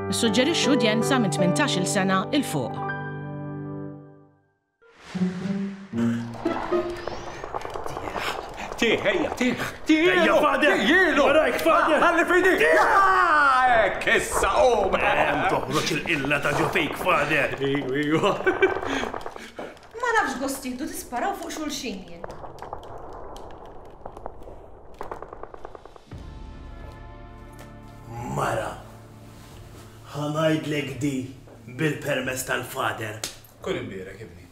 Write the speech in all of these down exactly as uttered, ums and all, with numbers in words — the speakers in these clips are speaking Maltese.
Nissuġġerixxu udjenza minn tmintax-il sena il fuq. Tih, ejja, tih, tih! Ejja, fader! Jielu! Warajk, fader! Għalli fidi! Ekk, issa, u Hemm toħroġ il-illa ta' ġo fejk, fader! Iju, iju. Ma nafx gost tieħdu tisparaw fuq xulxin jien. Mara, ħanajdlek di bil-permess tal-fader. Kun imbirek, ibni.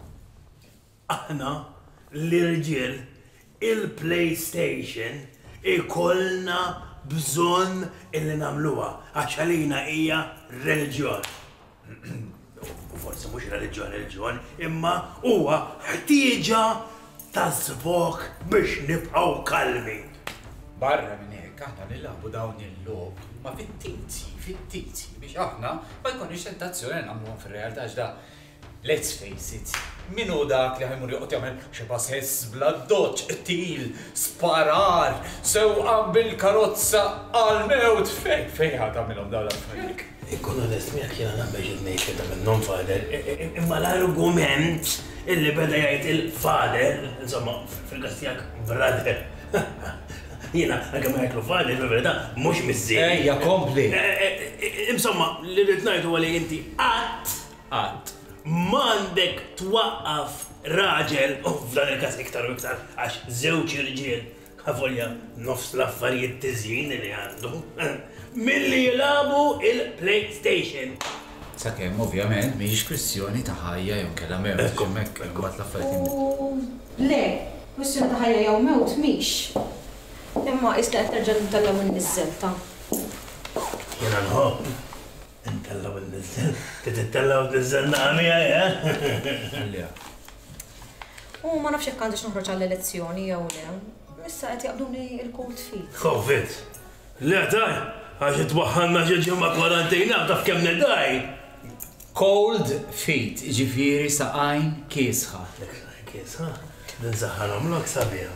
Aħna l-irġiel il-PlayStation ikollna bżonn illi nagħmluha għax għalina hija reliġjon. U forsi mhux reliġjon reliġjon, imma huwa ħtieġa ta' żbok biex nibqgħu kalmi. Barra minn hekk aħna nilagħbu dawn il-lob ma fit-tizzi, fit-tizzi biex aħna ma jkunx tentazzjoni nagħmluhom fir-realtà x'da. Let's face it, minu dak li ħajmur joqgħod jagħmel xi pass bla doċċ, til, sparar, sewqan bil-karozza għal-mewt fejn fejn ħadd tagħmilhom dawn l-affarijiet. Ikkun onest miegħek jiena naqbel xi ngħid keda minnhom fader, imma l-argument illi beda jgħid il-fader, insomma, fil-każ tiegħek brother. Jiena anke ma jgħidlu fader fil-verità mhux miżżejjed. Ejja, kompli. Insomma, li rrid ngħidu huwa li inti qatt qatt m'għandek twaqqaf raġel, u f'dan il-każ iktar u iktar għax żewġ irġiel ħavolja nofs l-affarijiet tiżjin li għandu, milli jilagħbu il-PlayStation. Sakemm ovvjament mhijiex kwistjoni ta' ħajja jew kellha mewt hemmhekk imbagħad l-affarijiet. Le, kwistjoni ta' ħajja jew mewt mhix. Imma issa qed terġa' nitellem in-niżelta. Jiena nħobb. Intellaw il-nizzel, titellaw il-nizzel naqamija, ja? U ma nafx jekk għandix noħroġ għall-elezzjoni jew le. Issa qed jaqbluni l-cold feet. Covid? Le daj, għax itwaħħalna xi ġimgħa kwarantejna taf kemm nedaj. Cold feet, ġifieri saqajn kiesħa. Kiesħa? Din saħħalhom lok sabiħa.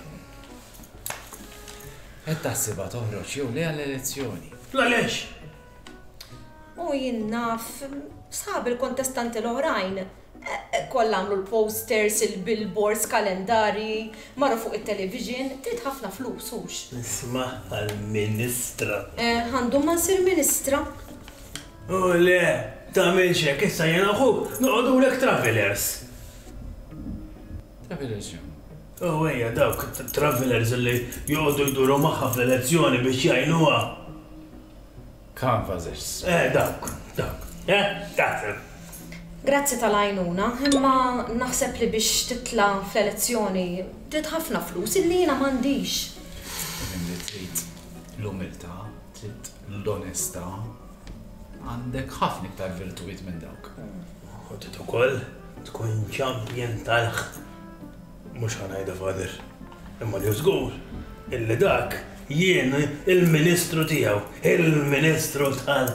Qed taħsibha toħroġ jew le għall-elezzjoni. Għaliex? U jien naf, sħab il-kontestanti l-oħrajn, kollha għamlu l-posters, il-billboards, kalendari, marru fuq il-television, trid ħafna flus hux. Nisma' għall-Ministra. Għandu ma nsir Ministra. U le, tagħmel xek, issa jiena aħuk, noqogħdulek travelers. Travelers jew? U ejja dawk travelers li joqogħdu jduru magħha fl-elezzjoni biex jgħinuha. Canvassers. Eh, dawk, dawk. Eh, dawk. Grazzi tal-għajnuna, imma naħseb li biex titla fl-elezzjoni trid ħafna flus illi jiena m'għandix. Li trid l-umiltà, trid l-onestà, għandek ħafna iktar virtujiet minn dawk. U trid ukoll tkun champion tal-ħ. Mhux ħanajda fader, imma li żgur illi dak jien il-Ministru tiegħu, il-Ministru tal-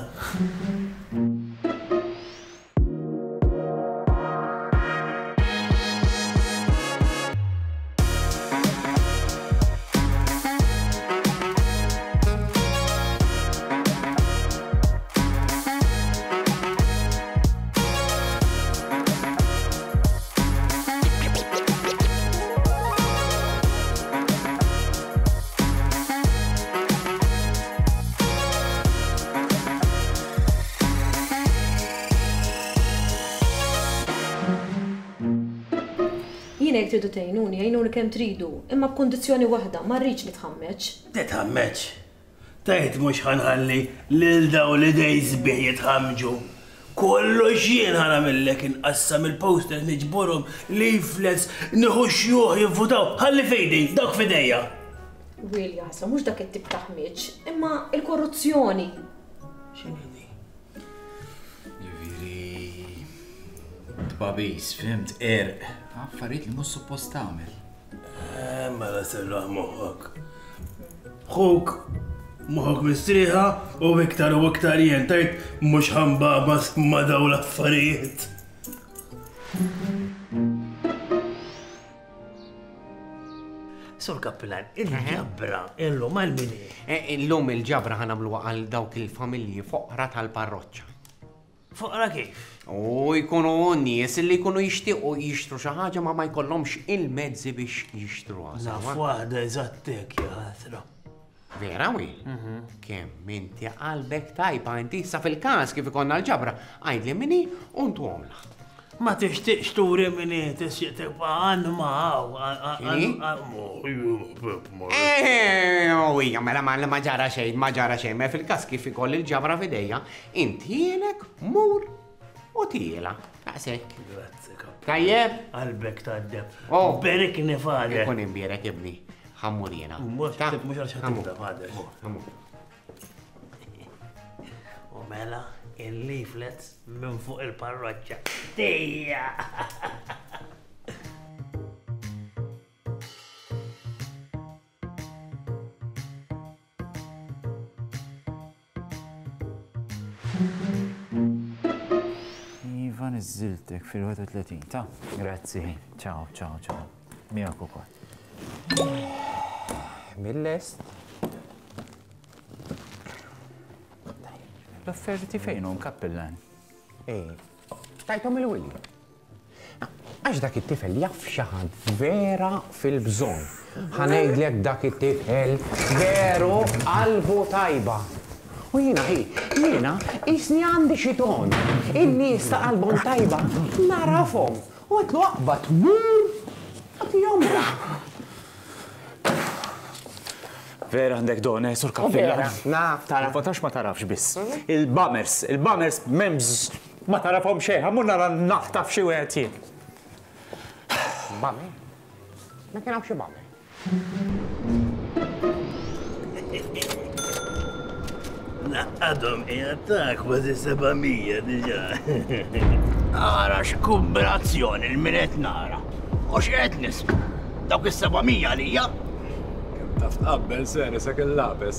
Jien tridu tgħinuni, għajnuni kemm tridu, imma b'kundizzjoni waħda, ma rridx nitħammeġ. Titħammeġ. Tajt mhux ħanħalli lil daw li dej sbieħ jitħammġu. Kollox jien ħanamillek inqassam il-posters niġborhom leaflets nieħu xjuħ jivvutaw. Ħalli f'ejdej, dak f'idejja. Wil jasa, mhux dak it-tip ta' ħmieġ, imma l-korruzzjoni. X'inhi? Jiġifieri tbabis, fimt, erq. Affarijiet li mhux suppost tagħmel. Eh, mela serraħ moħħok. Ħuk, moħħok mistrieħa u iktar u iktar jien tajt mhux ħambabas ma' dawn l-affarijiet. Sur Kappilan, il-ġabra, illum għal-mini. Illum il-ġabra ħanamlu għal dawk il-familji foqra tal-parroċċa. Foqra kif? U jkunu nies li jkunu jixtiequ jixtru xi ħaġa ma ma jkollhomx il-mezzi biex jixtruha. Naf waħda eżattek, jatra. Vera wi? Kemm inti qalbek tajba inti sa fil-każ kif ikonna l-ġabra għajdli minni u ntwomla. Ma tixtieqx turi minni tixtieq tibqa' għandma Eh, wija, mela ma ġara xejn, ma ġara xejn, ma fil-każ kif ikoll il-ġabra f'idejja, inti jielek mur u tiela. Daqshekk. Grazzi kap. Tajjeb? Qalbek taddeb. Oh. Berik nifade. Ikun imbierek ibni. Ħammur jiena. Mhux mhux għal xattibda fader. Ħammur. U mela il-leaflets minn fuq il-parroċċa. Tejja! Iva niżiltek fil-ħames u tletin, ta' grazzi, ciao, ciao, ciao. Miegħek ukoll. Mill-est? L-offerti fejn hu Kappilan? Eh, tajtom il-Willi. Għax dak it-tifel jaf xi ħadd vera fil-bżonn. Ħanejdlek dak it-tifel veru qalbu tajba. U jiena hi, jiena isni għandi xi ton. In-nies ta' qalbhom tajba narafhom. U għetlu aqba tmur għati jomra. Vera għandek done, Sur Kappilan. Naf, tara. Fotax ma tarafx biss. Il-Bummers, il-Bummers memx ma tarafhom xejn, ħammur nara naħtaf xi wieħed jien. Bummer? Ma kien hawn xi bummer. Naqqadhom jgħattak kważi sebamija diġà. Ara x'kumbinazzjoni l-minet nara. U x'qed nisma' dawk is-sebamija għalija. Taf tqabbel seri sa il-labes.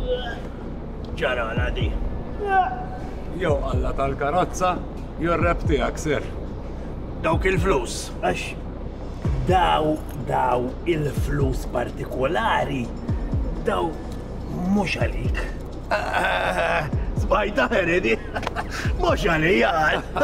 ġara di. Jew alla tal-karozza, jew r-rep tiegħek sir. Dawk il-flus, għax daw daw il-flus partikolari, daw mhux għalik. Sbajta heredi, mhux għalija.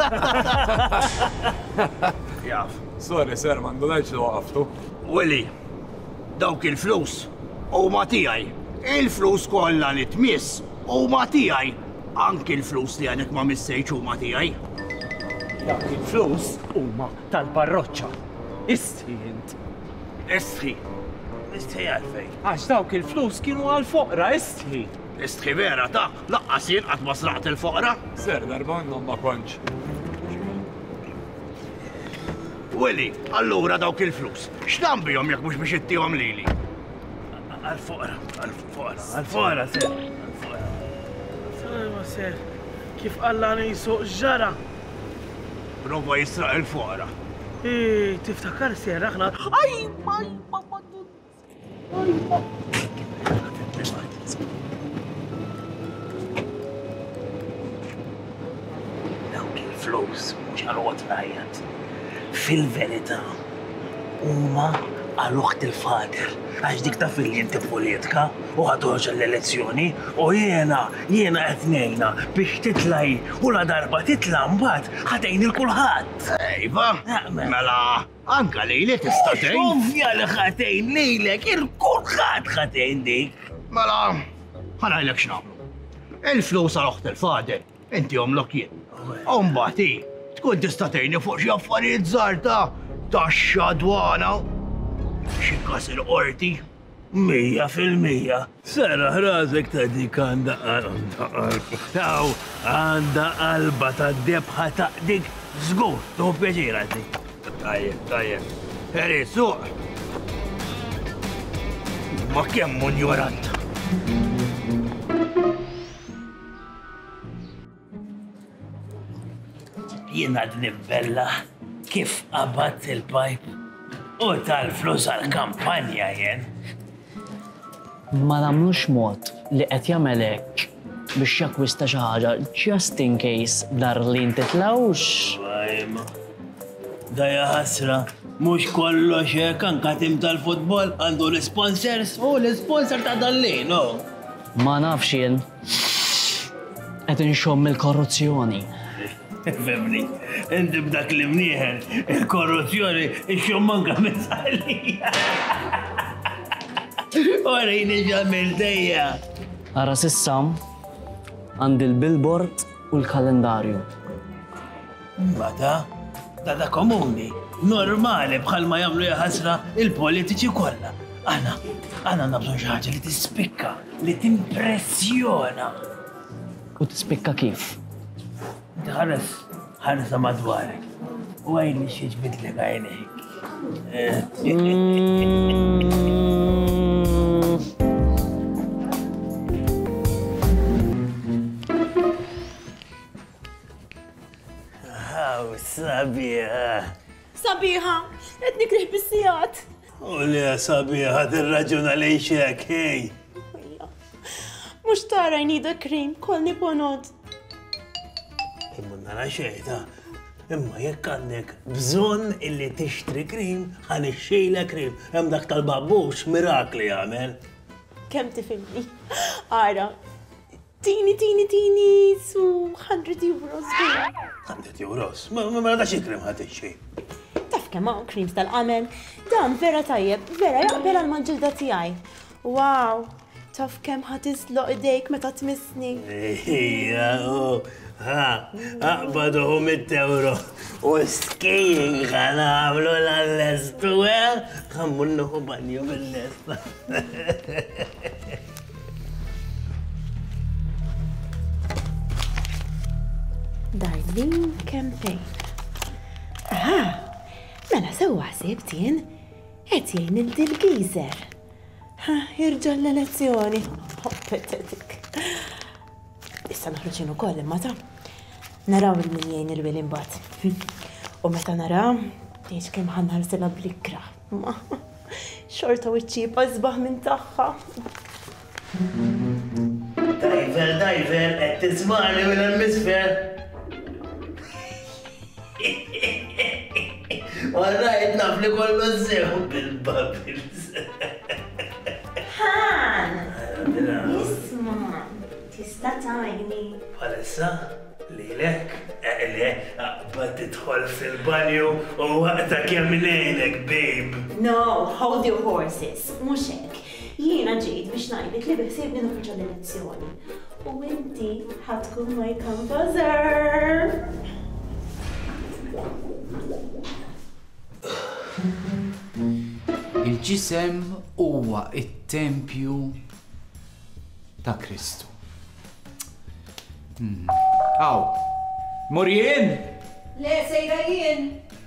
Jaf, sorry sir, mandu ngħidx li waqaftu. Willi, dawk il-flus huma tiegħi. Il-flus kollha li tmiss huma tiegħi. Anki l-flus li għandek ma missejx huma tiegħi. Dak il-flus huma tal-parroċċa. Istħi int. Istħi. Istħi għalfej. Għax dawk il-flus kienu għal-foqra, istħi. Istħi vera ta' laqqas jien qatt ma sraqt il-foqra. Ser, darba għandhom ma konċ. Willi, allura dawk il-flus. X'nambihom jekk mhux biex ittihom lili? Għal-foqra, għal-foqra, għal-foqra, ser. Għal-foqra. Sajma ser, kif għallani jisuq ġara. Prova jisraq il-foqra. Ej, tiftakar ser, aħna. Aj, aj, mamma, aj, mamma. Dawk il-flus, mhux għal-għot najjat. Fil-verità, huma għal-uħt il-fader. Għax dik ta' fil jinti politika u ħatoġ l-elezzjoni u jena, jena etnejna biex titlaj u la darba titla mbagħad ħatejn il-kulħadd. Ejba, mela, anka lejlek tista' tgħin. Ovvja li ħatejn lejlek, il-kulħadd ħatejn dik. Mela, ħanajlek x'nagħmlu. Il-flus għal-uħt il-fader, inti jomlok jien. U mbagħad hi, tkun tista' tgħinni fuq xi affarijiet żgħar ta' taxxa dwana. Xi kas il-qorti? Mija fil-mija. Sara ħrażek ta' dik għanda taw għanda qalba ta' debħa ta' dik żgur, tuħu pjaċira dik. Tajjeb, tajjeb. Eri, suq. Ma kemm ignorant. Jiena d-nibbella kif qabat il-pipe. U tal-flus għal-kampanja jen. Ma namlux mod li qed jagħmel hekk biex jakkwista xi ħaġa just in case dar li ntitlawx. Wajma, dajja ħasra Mux kollox hekk anka tim tal-futbol għandu l-sponsors u l-sponsor ta' dan-lejn, no? Ma nafx jien. Qed inxomm il-korruzzjoni. Femni, inti b'dak li mnieħel, il-korruzzjoni ixxomm anka minn-salija. Ora jini ġamil dejja. Ara sissa għandi l-billboard u l-kalendarju. Mata, da da komuni, normali bħal ma jagħmlu jaħasra il-politiċi kollha. Għana, għana nabżon xi ħaġa li tispikka, li timpressjona. U tispikka kif? Ħares, ħares madwarek. U għajli xieġ bidlek għajnejk. Aw, sabiħa. Sabiħa, qed nikriħ bis-sijat. U li sabiħa tirraġuna lejn xek, hej. Mhux tara I need a cream, kolni ponod. Imma nara xejta, imma jekk għandek bżonn illi tixtri krim, ħanixxejla krim. Hemm dak tal-babbux mirakli jagħmel. Kemm tifhimni? Ara, tini tini tini su hundred euros. hundred euros? Ma ma da xi krim ħatixxi. Taf kemm hawn creams tal-qamel, dan vera tajjeb, vera jaqbel għall-manġilda tiegħi. Wow, taf kemm ħatisloq idejk meta tmissni. Ija, ha, aqbadu mit euro. U skiing ħana għamlu l-lestu, għammunnu banju bil-lesta. Darlene Campaign. Aha, mela sewa ħsibt jien qed jgħin il-dil-gizer. Jirġa l-elezzjoni. Pathetic. Issa naħroġin ukoll imma ta' naraw il-min jgħin il-wil imbagħad. U meta naraw, tgħidx kemm ħanħarsilha bl-ikra. Xorta wiċċiba żbaħ minn tagħha. Diver, diver, qed tismani mill-emisfer. Warrajt naf li kollu sew bil-bubbles. Han! Isma, tista' tajni. Palissa, lilek, le, bad tidħol fil-banju u waqta kemm lejlek, babe. No, hold your horses, mhux hekk. Jiena ġejt biex ngħidlek li biħsiebni noħroġ l-elezzjoni. U inti ħadkun my composer. Il-ġisem huwa it-tempju ta' Kristu. Aw, Morien! Le, sejra jien.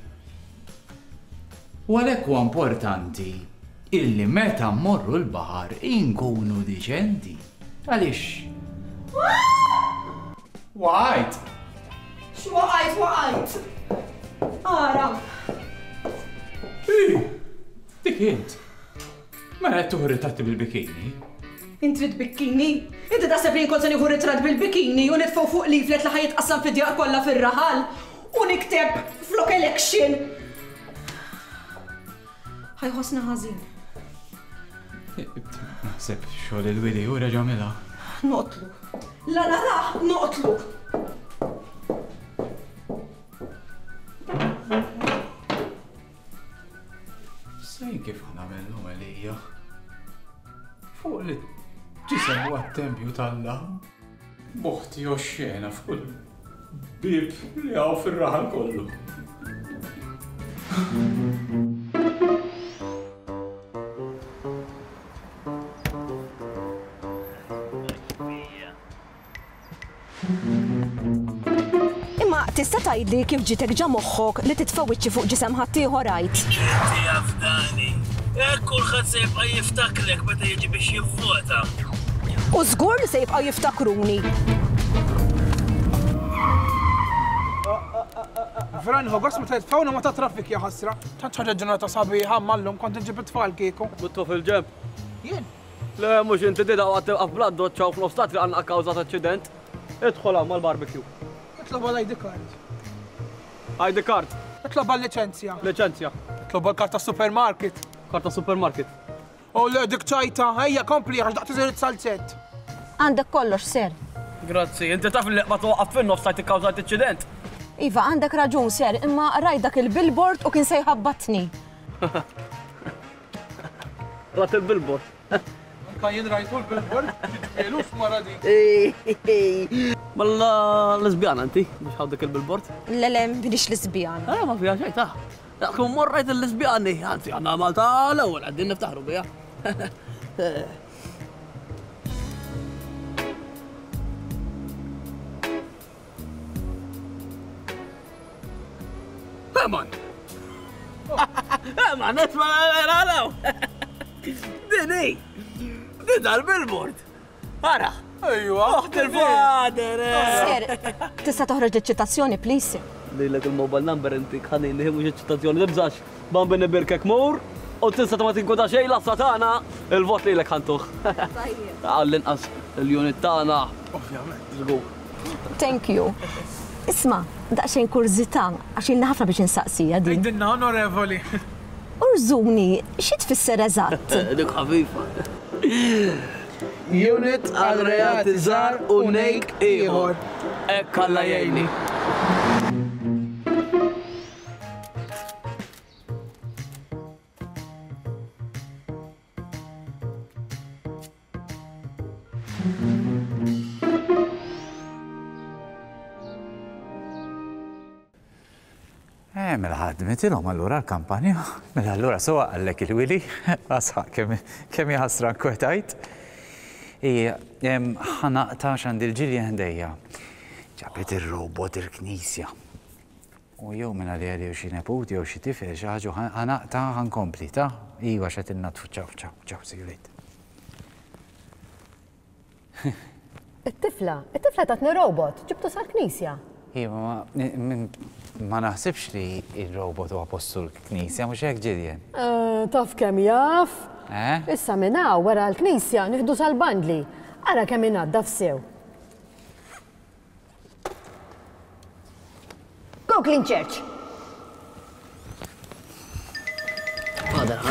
U għalhekk huwa importanti illi meta mmorru l-baħar inkunu diċenti. Għaliex? Waqajt! X'waqajt, waqajt? Ara. Dik int. Mela tuħri tatti bil-bikini. Intrid bikini? Inti taħseb li nkun se nieħu ritrat bil-bikini u nitfgħu fuq leaflet li ħajitqassam fid-djar kollha fir-raħal u nikteb flok election. Ħajħossna ħażin. Naħseb xogħol il-wili u reġamela. Noqtlu. La la la, noqtlu. Sej kif ħanamellhom għalija. Fuq li ġisem huwa t-tempju tal-Alla. Boħti xena f'kull bib li għaw fir-raħal kollu. Imma tista' tgħidli kif ġitek ġa moħħok li titfawwiċċi fuq ġisem ħaddieħor għajt. Inti jafdani, hekk kulħadd se jibqa' jiftakrek meta jiġi biex jivvota. U żgur li se jibqa' jiftakruni. Franħo, għas ma tfawna ma ta' traffik ja ħasra. Tant ħaġa ġurnata sabiħa mallum kont nġib it-tfal kieku. Buttu fil-ġeb. Jien? Le, mux inti dida għat għafblad doċċaw fl-ostat li għanna kawza ta' ċident. Idħol għam mal-barbecue. Itloba l-I D card. I D card. Itloba l-licenzja. Licenzja. Tloba l-karta supermarket. Karta supermarket. U le dik ċajta, ejja kompli għax daqt iżir salzett. Għandek kollox, ser. Grazzi, inti taf li ma toqgħod fin-nofs sajt ikkawżat inċident. Iva, għandek raġun, ser, imma rajt dak il-billboard u kien se jħabbatni. Rat il-billboard. Kan jien rajtu l-billboard, ġiġielux mara dik. Malla lesbjana inti biex ħawdek il-billboard? L-lem, bidix l-sbjan. Eh, ma fija xejn ta' Kum morrajt il-lesbjani, għanzi għanna Malta l-ewwel għaddin niftaħru bija. Eman! Eman, esma għaraw! Dini! Dida l-billboard! Ara! Ejwa! Uħt il-fader! Ser, tista toħroġ ċitazzjoni, please. Dillek il-mobile number inti kħanin li mux ċitazzjoni libżax bambin birkek mur u tista ta' ma tinkuta xej lassa tagħna il-vot li l-ek ħantuħ. Għall-inqas il-unit tagħna. Ovvjament. Żgur. Thank you. Isma, daqsxejn kurzita għax ilna ħafna biex insaqsija din. Dinna onorevoli. Urżuni, xi tfisser eżatt? Dik ħafifa. Unit għal reati żgħar u nejk ieħor. Hekk Alla jgħinni. Eh, mela ħadmetilhom allura l-kampanja, mela allura sowa għallek il-wili, għasħa kemm jħassra nkwetajt. Ħanaqta x'għandi l-ġilja ħdejja. Ġabet ir-robot il-knisja. U jew minna li għalli xi neput jew xi tifel xi ħaġa ħanaqta ħankompli ta' iwa x'qed innatfu ċaw ċaw ċaw sigrit. It-tifla, it-tifla tatni robot, ġibtu sal-knisja. Iwa, ma naħsibx li il-robot huwa postu l-knisja, mhux hekk ġiljen. Taf kemm jaf? Eh? Issa minna wara l-knisja nieħdu sal-bandli. Ara kemm ingħadda f'sew. Go Clean Church! Father,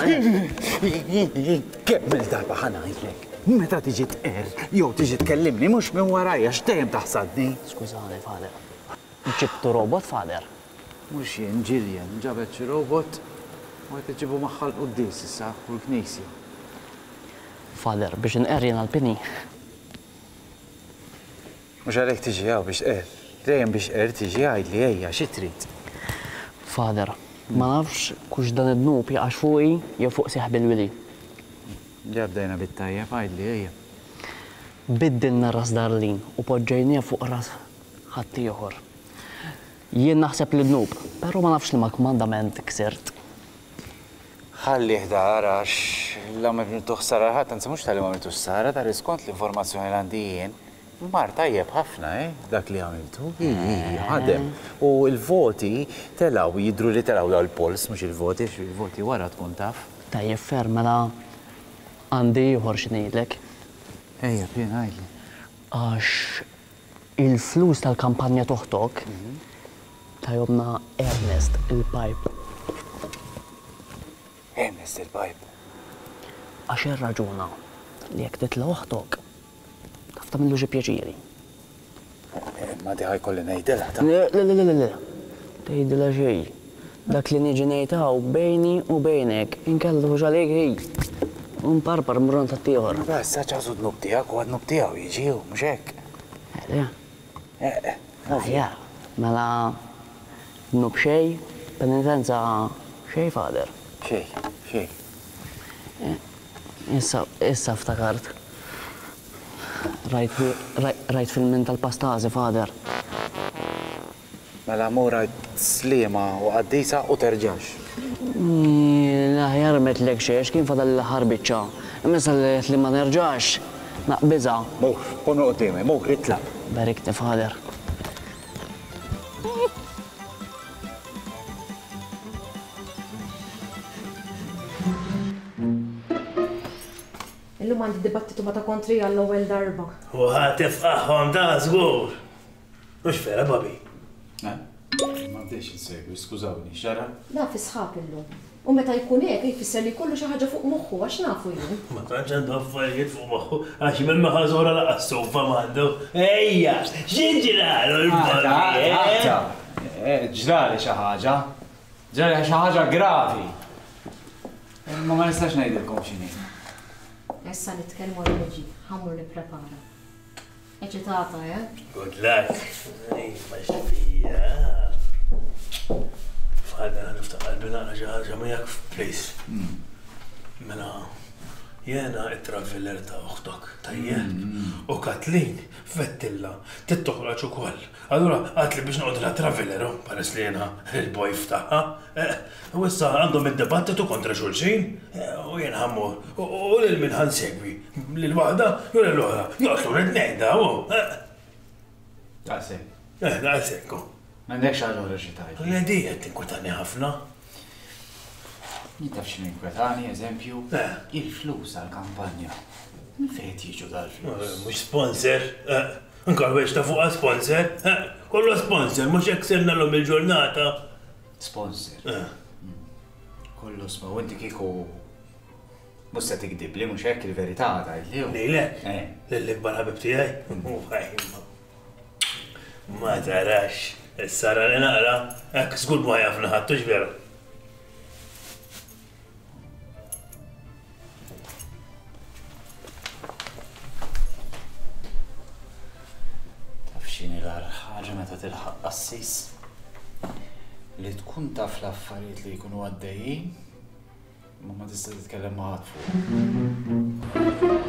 kemm il-darba ħanajdlek. Meta tiġi tqer, jew tiġi tkellimni mhux minn warajja x'dejjem taħsadni. Skużani, Father. Ġibtu robot, Father? Mhux jien ġiljen, ġabet xi robot u qed iġibu magħha l-quddies issa u l-knisja. Father, biex inqerjen għall-pini. Mhux għalhekk tiġi hawn biex tqer. Dejjem biex tqer tiġi għajdli ejja xi trid. Father, ma nafx kux dan id-dnub jaqax fuqi jew fuq seħ bil-wili. Ġabdejna bit-tajjeb għajdli ejja. Biddilna ras Darlin u poġġejnija fuq ras ħadd ieħor. Jien naħseb li dnub, però ma nafx li ma kmandament ksirt. Ħalli ħda għarax la ma bnitu ħsara ħadd, anzi mhux tal-li ma bnitu ħsara, ta' riskont l-informazzjoni li għandi jien. Mar tajjeb ħafna, eh, dak li għamiltu. Ħadem. U l-voti telaw, jidru li telaw daw l-pols, mhux il-voti, il-voti wara tkun taf. Tajjeb ferm, mela għandi ieħor xi ngħidlek. Ejja, pien għajli. Għax il-flus tal-kampanja toħtok tajobna Ernest il-Pipe. Ernest il-Pipe? Għax ir-raġuna li jekk titla' oħtok taf tagħmillu xi pjaċiri. Ma di ħajkolli ngħidilha ta'. Le, le, le, le, le. Tgħidilha xejn. Dak li niġi ngħidhaw bejni u bejnek, inkellu ġalik hi. Unparpar mron ta' tieħor. Bas, saċażu d-nub tiegħek u għad-nub tiegħu jiġi hu, mhux hekk. Le. Eh, Aħjar, mela nub xej, penitenza xej, Father. Xej, xej. Issa, issa ftakart. Rajt filmin tal-pastazi, Father. Mela mura slima u għaddisa u terġax. L-aħjar metlek xiex kien fadal l-ħarbicċa. Messa li ma nerġax, naqbiza. Mux, ponu qdimi, mux, itlaq. Barikti, Father. Illum għandi dibattitu ma ta' kontri għall-ewwel darba. U ħatif qaħħom ta' żgur. Mhux vera, Bobby. Ma bdejx insegwi, skużawni, xara? Da fi sħab illum. U meta jkun hekk jfisser li kollu xi ħaġa fuq moħħu għax nafu jien. Ma tantx għandu affarijiet fuq moħħu għax minn ma ħażora laqas sofa m'għandu. Ejja, x'inġralu l-boli? Ġrali xi ħaġa. Ġrali xi ħaġa gravi. Ma ma nistax ngħidilkom x'inhi. Issa nitkellmu għal niġi, ħammur nipprepara. Eċitata, eh? Good luck. Ma xtafija. Fħadna niftaqal binaqra xi ħaġa miegħek f'place. Mela, jena it-traveller ta' uħtok, tajjeb. U Katlin fettilla, tittoħraġ ukoll. Allura għatli biex noqgħodla traveller, peress li jena il-bojf tagħha. U issa għandhom id-dibattitu kontra xulxin, u jien ħammur, u lil min ħansegwi. Lil waħda, jew lil oħra, joqtlu rid-ngħidha u. Daqsek. Eh, daqsekku. M'għandekx ħaġa oħra xi tajt. L-għedi qed tinkwetani ħafna. Nitaf x'inhu jinkwetani, eżempju, il-flus għall-kampanja. Min fejn jiġu dal-flus? Mhux sponsor. Nkar wex ta' fuqha sponsor. Kollu sponsor, mhux hekk sirna l-lum il-ġurnata. Sponsor. Kollu sma' u inti kieku mhux se tikdib li mhux hekk il-verità tgħidli. Lejlek? Lill-ikbar ħabib tiegħi. Ma tarax. Is-sara li naqra, hekk żgur ma jafna ħadd hux veru. Taf x'inhi l-agħar ħaġa meta tilħaq qassis li tkun taf l-affarijiet li jkunu għaddejjin ma ma tista' titkellem ma' ħadd fuq.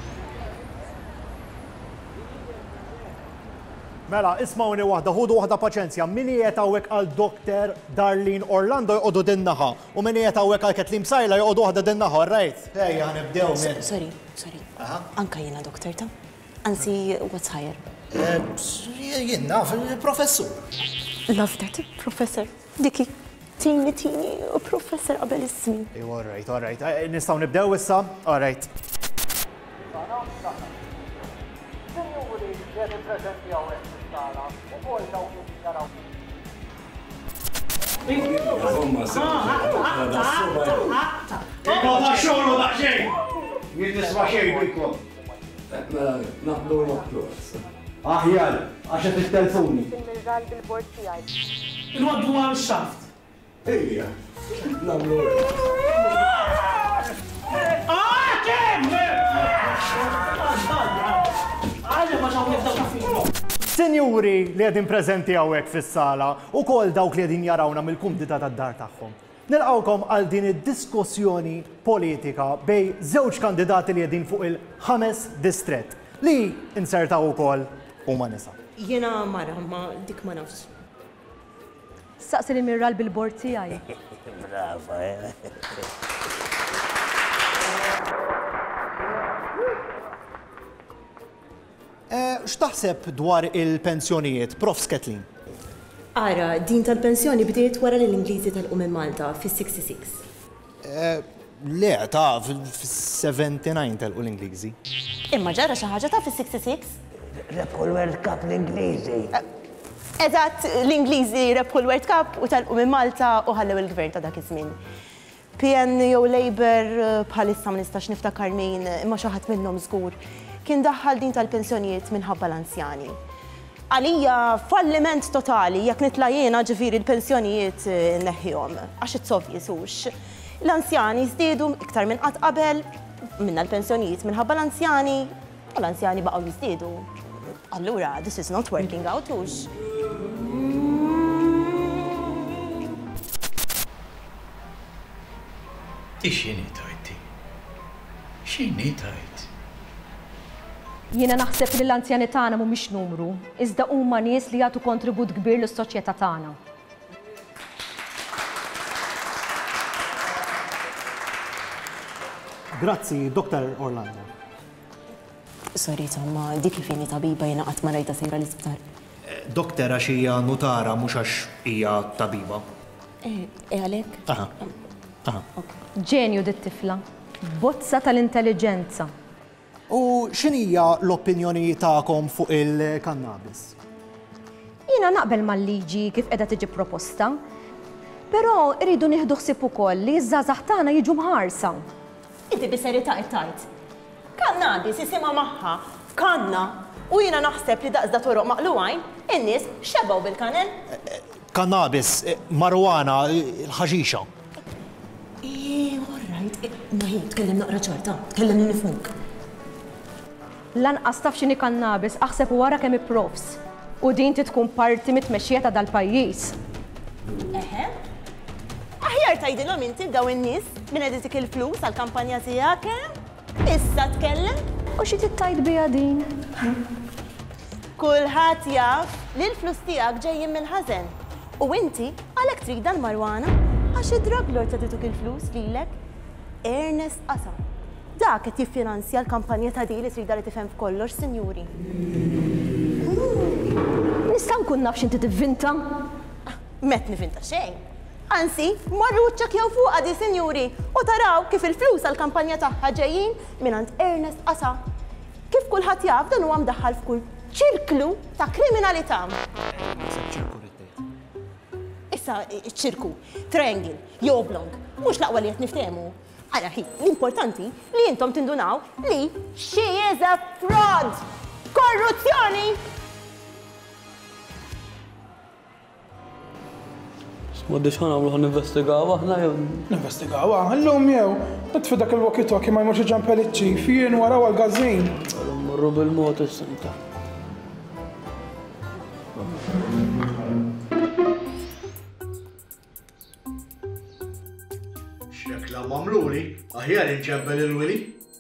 Mela, ismawni waħda, ħudu waħda paċenzja. Min qiegħed hawnhekk għal doktor Darlene Orlando jqogħdu din-naħa u min qiegħed hawnhekk għal Kathleen Sajla jqogħdu waħda din-naħa, right? Ejja, ħnibdew minn. Sorry, sorry. Anka jiena doktor ta'. Anzi, what's higher? Jien naf il-professur. Love that, professor. Diki, tini tini u professor qabel ismi. All right, all right. Nistgħu nibdew issa? All right. Aħjar, għaxa t-telfoni. Il-waddu għal xaft. Ejja, namlu Senjuri li għedin prezenti għawek fis-sala u kol dawk li għedin jarawna mill-kumdita tad-dar tagħhom. Nilqawkom għal din id-diskussjoni politika bej żewġ kandidati li għedin fuq il-ħames distret li insertaw ukoll huma nisa. Jiena mara ma dik ma nafx. Saqsi li mirral bil-bord tiegħi. Brava, eh. X'taħseb dwar il-pensjonijiet, Prof Kathleen? Ara, din tal-pensjoni bdiet wara l-Ingliżi tal-qum minn Malta fis-sixty-six. Le, ta' fis-seventy-nine tal-qum l-Ingliżi. Imma ġara xi ħaġa ta' fis-sixty-six? Rebħu l-World Cup l-Ingliżi. Eżatt, l-Ingliżi rebħu l-World Cup u tal-qum minn Malta u ħallew il-gvern ta' dak iż-żmien. P N jew Labour bħalissa ma nistax niftakar min imma xi ħadd minnhom żgur kien daħħal din tal-pensjonijiet minħabba l-anzjani. Għalija falliment totali jekk nitla' jiena ġifieri l-pensjonijiet neħħihom għax it-sovjes hux. L-anzjani żdiedu iktar minn qatt qabel minna l-pensjonijiet minħabba l-anzjani u l-anzjani baqgħu jiżdiedu. Allura, this is not working out hux. Ti x'inhi tajti? X'inhi tajt? Jiena naħseb li l-anzjani tagħna mhumiex numru, iżda huma nies li jagħtu kontribut kbir lis-soċjetà tagħna. Grazzi, doktor Orlando. Sorry, ma dik li fieni tabiba jiena qatt ma rajta sejra l-isptar. Doktor għax hija notara mhux għax hija tabiba. E għalhekk? Aha. Aha. Ġenju dit-tifla, bozza tal-intelligenza. U x'inhija l-opinjoni tagħkom fuq il-kannabis? Jiena naqbel mal-liġi kif qiegħda tiġi proposta. Però rridu nieħdu ħsieb ukoll li ż-żgħażagħ tagħna jiġu mħarsa. Inti bis-serjetà tajt. Kannabis isimha magħha kanna u jiena naħseb li daqs da toroq maqluwajn in-nies xebgħu bil-kanel. Kannabis, marwana, l-ħaxixa. Eh, all right. Naħi, tkellem naqra ċarta, tkellem li nifhmuk. Lanqas taf x'inhi kannabis aħseb wara kemm ipprovs. U din tkun parti mit-tmexxija ta' dal-pajjiż. Eħe? Aħjar tgħidilhom inti daw in-nies min qed il-flus għall-kampanja tiegħek hemm? Issa tkellem? U xi tittajt biha din? Kulħadd jaf li l-flus tiegħek ġejjin mill-ħażen. U inti għalhekk trid dan marwana għax id-drug lord ta' tituk il-flus lilek Ernest Asa. Dak qed jiffinanzja l-kampanja ta' di li trida li tifhem f'kollox, sinjuri. Nista' nkun naf x'inti tivvinta? Met nivinta xejn. Anzi, marru ċċekkjaw fuqha di, sinjuri, u taraw kif il-flus għall-kampanja tagħha ġejjin mingħand Ernest Asa. Kif kulħadd jaf dan huwa mdaħħal f'kull ċirklu ta' kriminalità. Issa ċirku, triangle, jew oblong, mhux l-aqwa li qed niftehmu. Ara ħi, l-importanti li intom tindunaw li she is a fraud! Korruzzjoni! M'għaddix ħanamlu ħan investigaw aħna jew. Investigaw ħallhom jew. Nitfi dak il-walkie-talkie ma jmorx ġan Pellicci, fien wara għal-gażin. Morru bil-mod is-senta. X'ekla mamluli, aħjar inġebbel il-wili.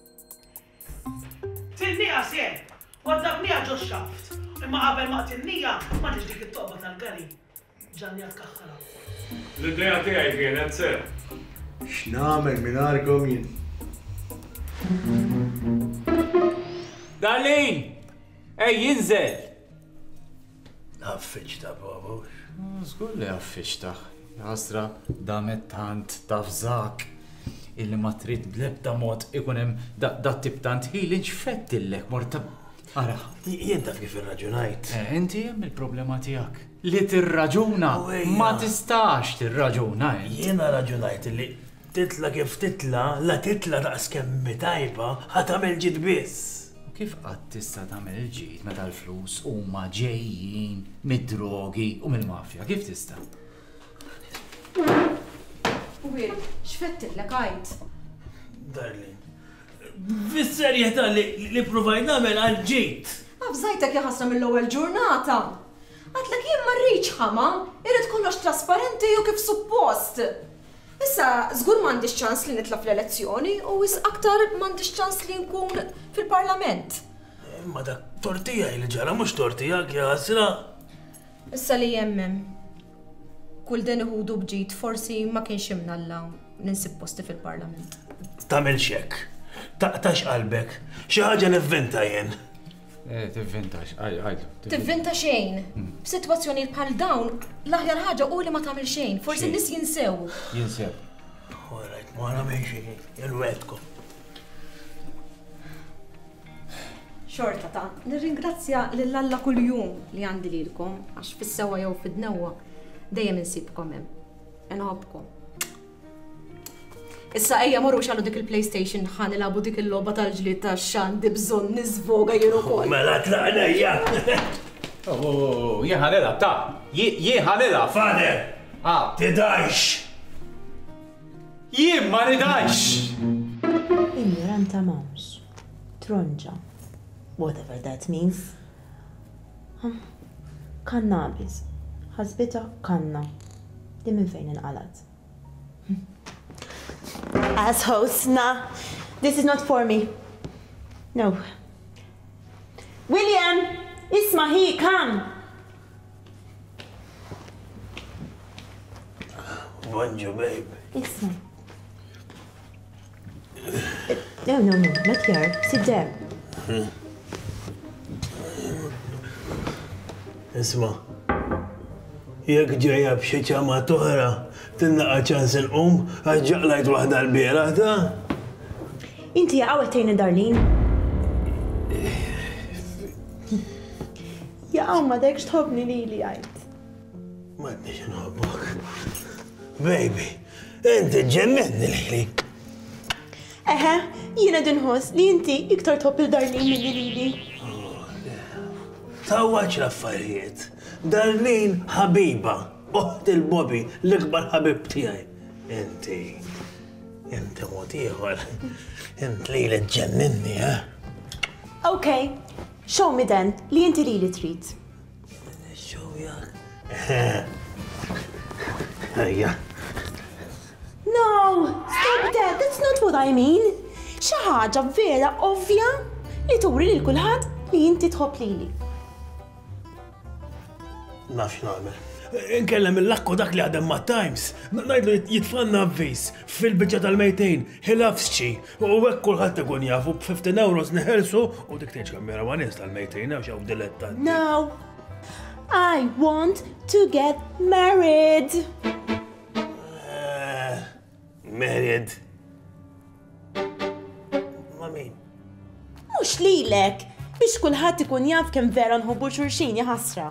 Tinnija sien, waddaqnija ġo xaft. Imma qabel ma tinnija ma nix dik it-toqba tal-gari. Ġanni għatkaħħala. L-idea tiegħi kienet sew. X'nagħmel mingħajrkom jien. Darlin! Ej, jinżel! Affiċta, Bobo. Żgur li affiċta. Jasra, damet tant tafżak illi ma trid bl-ebda mod ikun hemm dat tip tant ħili nxfettillek morta. Ara. Jien taf kif irraġunajt. Inti hemm il-problema tiegħek. Li tirraġuna, ma tistax tirraġuna. Jiena raġunajt li titla kif titla, la titla daqs kemm tajba, ħatamel ġid biss. Kif qatt tista' tagħmel ġid meta l-flus huma ġejjin mid-drogi u mill-mafja, kif tista'? Wil, x'fettillek għajt? Darlin, fis-serjetà li provajt nagħmel għal ġid. Abżajtek jaħasra mill-ewwel ġurnata. Għatlek jien ma rridx ħama, irrid kollox trasparenti u kif suppost. Issa, żgur m'għandix ċans li nitla fl-elezzjoni u is aktar m'għandix ċans li nkun fil-Parlament. Ma dak tortija li ġara mhux tortija jasra. Issa li jemmem. Kull din iħudu bġid forsi ma kienx imnalla ninsib posti fil-Parlament. Tagħmel xek. Taqtax qalbek. Xi ħaġa nivvinta jien. Eh, tivvintax, għajdu. Tivvinta xejn. F'sitwazzjoni bħal dawn, l-aħjar ħaġa u li ma tagħmel xejn, forsi n-nies jinsew. Jinsew. Alright, ma nagħmel xejn, jelwedkom. Xorta ta' nirringrazzja lil Alla kuljum li għandi lilkom għax fis-sewwa jew fid-dnewwa dejjem insibkom hemm. Inħobbkom. Issa ejja morru xallu dik il-PlayStation ħan ilabu dik il-logħba tal-ġlied tax-xandi bżonn niżvoga jien ukoll. Mela tlaqnejja. Oh, jien ħanilab ta' jien ħanilab. Fader! Ah, tidajx! Jien ma nidajx! Ignoranta mouse. Tronġa. Whatever that means. Kannabis. Ħasbita kanna. Di minn fejn inqalat. Assholes, nah. This is not for me. No. William! Isma, he, come! Bonjour, babe. Isma. No, no, no, not here. Sit there. Isma. Jek ġeja b'xi ċama toħra, tinnaqa ċans il-qum, għagġaqlajt waħda l-bira, ta' Inti għawetejni, Darlin. Ja, għaw ma dekx tħobni li li għajt. Ma d-nix nħobbok. Baby, inti ġemmenni lili. Eħe, jiena dinħoss li inti iktar top il-Darlin milli lili. Tawaċ l-affarijiet. Darlin ħabiba, uħt il-Bobby, l-ikbar ħabib tiegħi. Inti, inti mod ieħor, inti li l-ġemmenni, ha? Okay, show me then li inti li li trid. Show jak. Ejja. No, stop that, that's not what I mean. Xi ħaġa vera ovvja li turi lil kulħadd li inti tħobb lili. Nafx nagħmel. Inkellem il-lakku dak li għadem ma' Times, najdlu jitfanna avvis fil-bicċa tal-mejtejn, ħilafsċi, u għek kullħat ikun jafu b-fifteen euros neħelsu u dik teċ kammera ma' nis tal-mejtejn, għax għaw dilettanti. No, I want to get married. Uh, married. Ma' min? Mux lilek, biex kulħadd ikun jaf kemm vera nħobbu xulxin ħasra.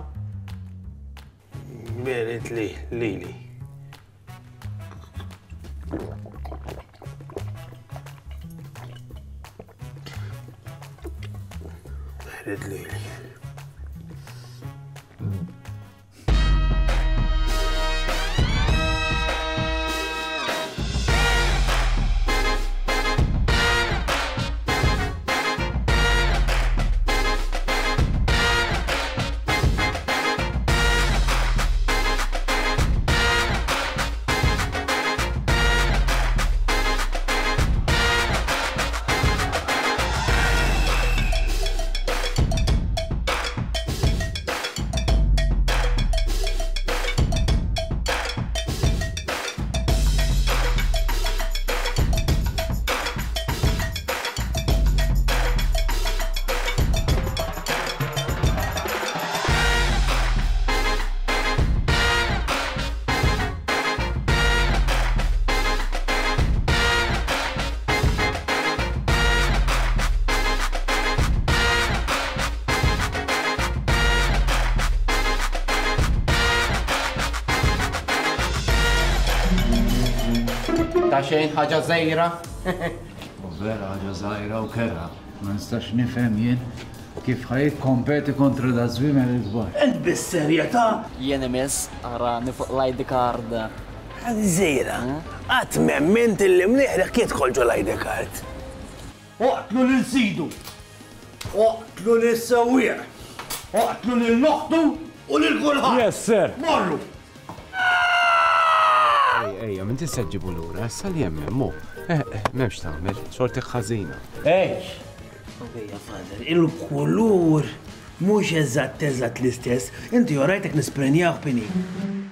Married li, lili. Married lili. Ta' xejn ħaġa żgħira. U vera ħaġa żgħira u kera. Ma nistax nifhem jien kif ħajt kompeti kontra da żwiemer il-kbar. Ent bis-serjetà? Jien imiss ara nifuq l-I D card. Żgħira, qatt m'emment illi mnieħlek jidħol ġol I D card. Oqtlu lil-Sidu, oqtlu lis-sewwieq, oqtlu lil-noħtu u lil-kulħadd. Yes, sir. Morru. Ejja, minn tista' ġibu lura, issa li hemm mu. M'hemmx tagħmel, xorti ħażina. Ej! Ejja, fader, il-kulur mhux eżatt eżatt l-istess, inti jorajtek nisprenjaw pini.